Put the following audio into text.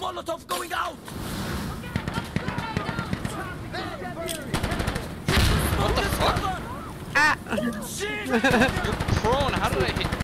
Molotov going out! What the fuck? Ah! Shit! You're prone, how did I hit?